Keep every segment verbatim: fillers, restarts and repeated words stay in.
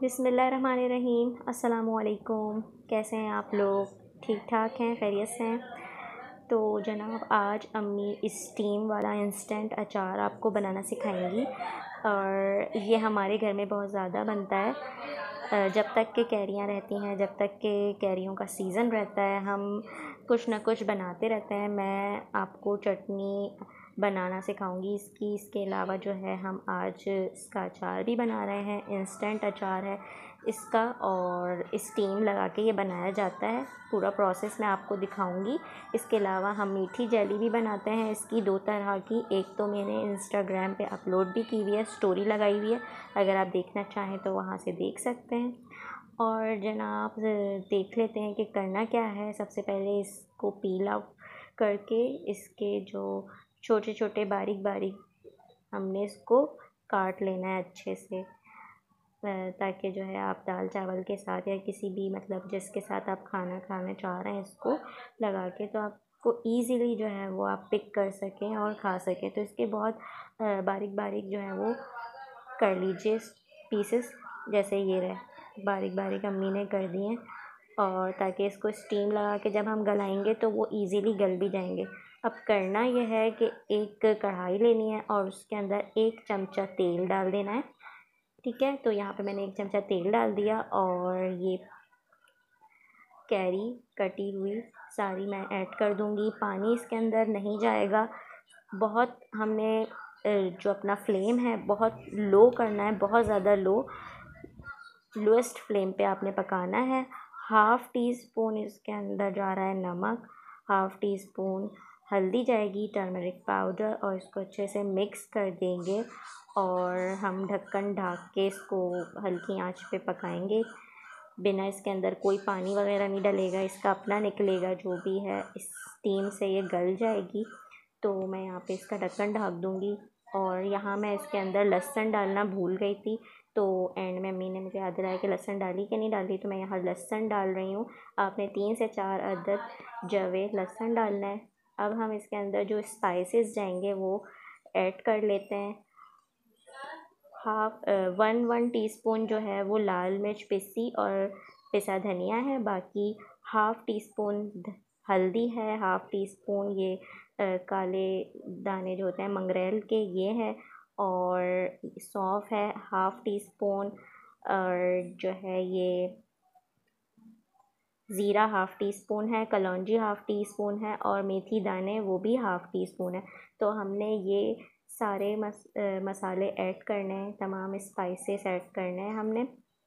बिस्मिल्लाहिर्रहमानिर्रहीम। अस्सलामुअलैकुम। कैसे हैं आप लोग? ठीक ठाक हैं, खैरियत से हैं? तो जनाब आज अम्मी स्टीम वाला इंस्टेंट अचार आपको बनाना सिखाएंगी और ये हमारे घर में बहुत ज़्यादा बनता है। जब तक के कैरियाँ रहती हैं, जब तक के कैरियों का सीज़न रहता है, हम कुछ ना कुछ बनाते रहते हैं। मैं आपको चटनी बनाना सिखाऊंगी इसकी। इसके अलावा जो है हम आज इसका अचार भी बना रहे हैं। इंस्टेंट अचार है इसका और स्टीम लगा के ये बनाया जाता है। पूरा प्रोसेस मैं आपको दिखाऊंगी। इसके अलावा हम मीठी जेली भी बनाते हैं इसकी, दो तरह की। एक तो मैंने इंस्टाग्राम पे अपलोड भी की हुई है, स्टोरी लगाई हुई है, अगर आप देखना चाहें तो वहाँ से देख सकते हैं। और जनाब देख लेते हैं कि करना क्या है। सबसे पहले इसको पील आउट करके इसके जो छोटे छोटे बारीक बारीक हमने इसको काट लेना है अच्छे से, ताकि जो है आप दाल चावल के साथ या किसी भी मतलब जिसके साथ आप खाना खाना चाह रहे हैं इसको लगा के, तो आपको ईज़िली जो है वो आप पिक कर सकें और खा सकें। तो इसके बहुत बारीक बारीक जो है वो कर लीजिए पीसेस, जैसे ये रहे बारीक बारीक अम्मी ने कर दिए। और ताकि इसको स्टीम लगा के जब हम गलाएंगे तो वो इजीली गल भी जाएंगे। अब करना यह है कि एक कढ़ाई लेनी है और उसके अंदर एक चमचा तेल डाल देना है। ठीक है, तो यहाँ पे मैंने एक चमचा तेल डाल दिया और ये कैरी कटी हुई सारी मैं ऐड कर दूँगी। पानी इसके अंदर नहीं जाएगा। बहुत हमने जो अपना फ्लेम है बहुत लो करना है, बहुत ज़्यादा लो, लोएस्ट फ्लेम पे आपने पकाना है। हाफ़ टी स्पून इसके अंदर जा रहा है नमक, हाफ़ टी स्पून हल्दी जाएगी, टर्मरिक पाउडर, और इसको अच्छे से मिक्स कर देंगे और हम ढक्कन ढक के इसको हल्की आंच पे पकाएंगे। बिना इसके अंदर कोई पानी वगैरह नहीं डलेगा, इसका अपना निकलेगा जो भी है, इस स्टीम से ये गल जाएगी। तो मैं यहाँ पे इसका ढक्कन ढक दूँगी। और यहाँ मैं इसके अंदर लहसुन डालना भूल गई थी, तो एंड में अम्मी ने मुझे याद दिलाया कि लहसुन डाली कि नहीं डाली, तो मैं यहाँ लहसुन डाल रही हूँ। आपने तीन से चार अदद जवे लहसुन डालना है। अब हम इसके अंदर जो स्पाइसेस जाएंगे वो ऐड कर लेते हैं। हाफ वन वन टीस्पून जो है वो लाल मिर्च पिसी और पिसा धनिया है, बाकी हाफ़ टी स्पून हल्दी है, हाफ़ टी स्पून ये आ, काले दाने जो होते हैं मंगरेल के ये है, और सौंफ है हाफ़ टी स्पून, और जो है ये ज़ीरा हाफ़ टी स्पून है, कलौंजी हाफ़ टी स्पून है, और मेथी दाने वो भी हाफ़ टी स्पून है। तो हमने ये सारे मस आ, मसाले ऐड करने हैं, तमाम स्पाइसेस ऐड करने हैं हमने।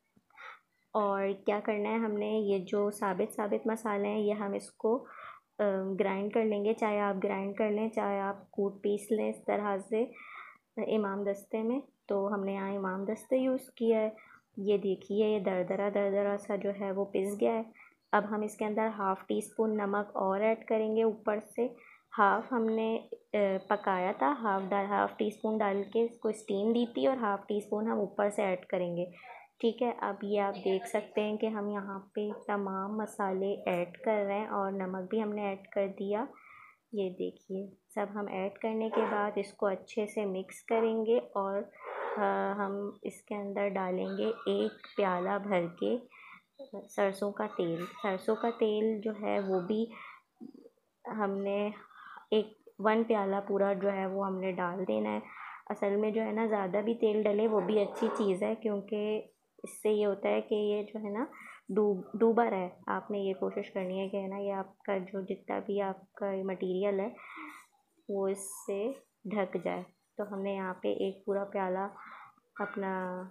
और क्या करना है, हमने ये जो साबित साबित मसाले हैं ये हम इसको ग्राइंड कर लेंगे। चाहे आप ग्राइंड कर लें, चाहे आप कूट पीस लें इस तरह से इमाम दस्ते में। तो हमने यहाँ इमाम दस्ते यूज़ किया है। ये देखिए ये दरदरा दरदरा सा जो है वो पिस गया है। अब हम इसके अंदर हाफ़ टी स्पून नमक और ऐड करेंगे ऊपर से। हाफ़ हमने पकाया था, हाफ़ डाल हाफ़ टी स्पून डाल के इसको स्टीम दी थी, और हाफ़ टी स्पून हम ऊपर से ऐड करेंगे। ठीक है, अब ये आप देख सकते हैं कि हम यहाँ पे तमाम मसाले ऐड कर रहे हैं और नमक भी हमने ऐड कर दिया। ये देखिए सब हम ऐड करने के बाद इसको अच्छे से मिक्स करेंगे और आ, हम इसके अंदर डालेंगे एक प्याला भर के सरसों का तेल। सरसों का तेल जो है वो भी हमने एक वन प्याला पूरा जो है वो हमने डाल देना है। असल में जो है ना, ज़्यादा भी तेल डले वो भी अच्छी चीज़ है, क्योंकि इससे ये होता है कि ये जो है ना डूब डूबा रहे। आपने ये कोशिश करनी है कि है ना ये आपका जो जितना भी आपका मटेरियल है वो इससे ढक जाए। तो हमने यहाँ पे एक पूरा प्याला अपना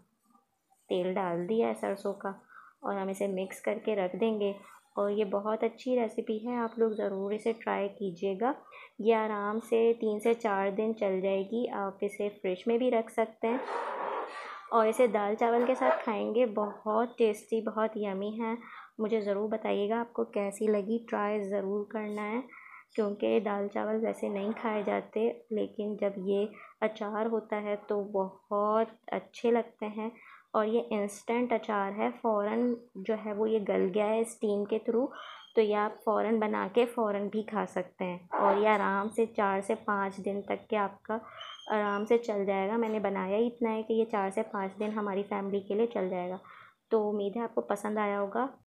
तेल डाल दिया है सरसों का, और हम इसे मिक्स करके रख देंगे। और ये बहुत अच्छी रेसिपी है, आप लोग ज़रूर इसे ट्राई कीजिएगा। ये आराम से तीन से चार दिन चल जाएगी। आप इसे फ्रिज में भी रख सकते हैं और इसे दाल चावल के साथ खाएंगे, बहुत टेस्टी, बहुत यमी है। मुझे ज़रूर बताइएगा आपको कैसी लगी, ट्राई ज़रूर करना है, क्योंकि दाल चावल वैसे नहीं खाए जाते, लेकिन जब ये अचार होता है तो बहुत अच्छे लगते हैं। और ये इंस्टेंट अचार है, फ़ौरन जो है वो ये गल गया है स्टीम के थ्रू, तो ये आप फ़ौरन बना के फ़ौरन भी खा सकते हैं। और ये आराम से चार से पाँच दिन तक के आपका आराम से चल जाएगा। मैंने बनाया ही इतना है कि ये चार से पाँच दिन हमारी फैमिली के लिए चल जाएगा। तो उम्मीद है आपको पसंद आया होगा।